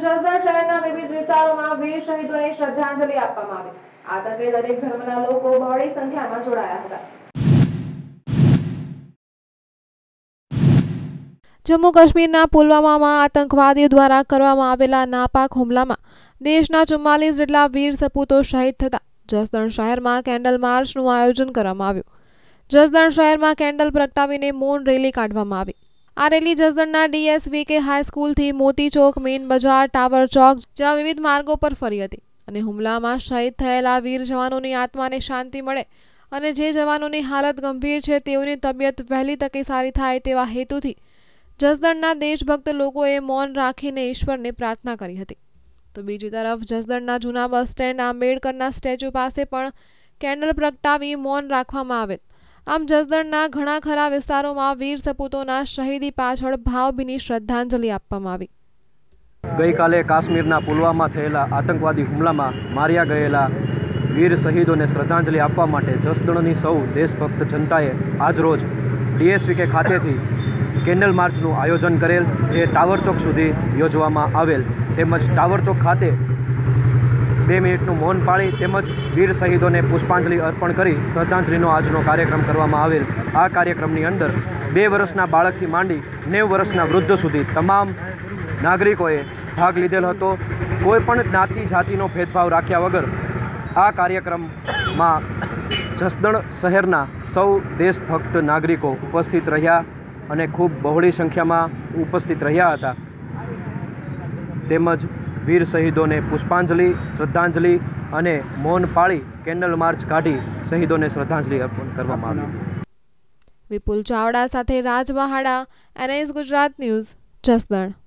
જસદણ શહેરના વિવિધ વિસ્તારોમાં વીર શહીદોને શ્રદ્ધાંજલિ આપવામાં આવી। આ તકે દરેક ધર્મના લોકો બહોળી સંખ્યામાં જોડાયા હતા। જમ્મુ કાશ્મીરના પુલવામામાં આતંકવાદીઓ દ્વારા કરવામાં આવેલા નાપાક હુમલામાં દેશના 44 જેટલા વીર સપૂતો શહીદ થતા જસદણ શહેરમાં કેન્ડલ માર્ચનું આયોજન કરવામાં આવ્યું। જસદણ શહેરમાં કેન્ડલ પ્રગટાવીને મૌન રેલી કાઢવામાં આવી। આ રેલી જસદણના DSVK હાઈસ્કૂલથી મોતી ચોક, મેઇન બજાર, ટાવર ચોક જેવા વિવિધ માર્ગો પર ફરી હતી અને હુમલામાં શહીદ થયેલા વીર જવાનોની આત્માને શાંતિ મળે અને જે જવાનોની હાલત ગંભીર છે તેઓની તબિયત વહેલી તકે સારી થાય તેવા હેતુથી જસદણના દેશભક્ત લોકોએ મૌન રાખીને ઈશ્વરને પ્રાર્થના કરી હતી। તો બીજી તરફ જસદણના જૂના બસ સ્ટેન્ડ, આંબેડકરના સ્ટેચ્યુ પાસે પણ કેન્ડલ પ્રગટાવી મૌન રાખવામાં આવેલ। આમ જસદણના ઘણા ખરા વિસ્તારોમાં વીર સપૂતોના શહીદી પાછળ ભાવભીની શ્રદ્ધાંજલિ આપવામાં આવી। ગઈકાલે કાશ્મીરના પુલવામા થયેલા આતંકવાદી હુમલામાં માર્યા ગયેલા વીર શહીદોને શ્રદ્ધાંજલિ આપવા માટે જસદણની સૌ દેશભક્ત જનતાએ આજરોજ DSVK ખાતેથી કેન્ડલ માર્ચનું આયોજન કરેલ, જે ટાવર ચોક સુધી યોજવામાં આવેલ। તેમજ ટાવર ચોક ખાતે 2 મિનિટનું મૌન પાળી તેમજ વીર શહીદોને પુષ્પાંજલિ અર્પણ કરી શ્રદ્ધાંજલિનો આજનો કાર્યક્રમ કરવામાં આવેલ। આ કાર્યક્રમની અંદર 2 વર્ષના બાળકથી માંડી 90 વર્ષના વૃદ્ધ સુધી તમામ નાગરિકોએ ભાગ લીધેલ હતો। કોઈ પણ જ્ઞાતિ જાતિનો ભેદભાવ રાખ્યા વગર આ કાર્યક્રમમાં જસદણ શહેરના સૌ દેશભક્ત નાગરિકો ઉપસ્થિત રહ્યા અને ખૂબ બહોળી સંખ્યામાં ઉપસ્થિત રહ્યા હતા। તેમજ વીર શહીદોને પુષ્પાંજલિ, શ્રદ્ધાંજલિ અને મૌન પાળી કેન્ડલ માર્ચ કાઢી શહીદોને શ્રદ્ધાંજલિ અર્પણ કરવામાં આવી। વિપુલ ચાવડા સાથે રાજ વહાડા, NS ગુજરાત ન્યૂઝ, જસદણ।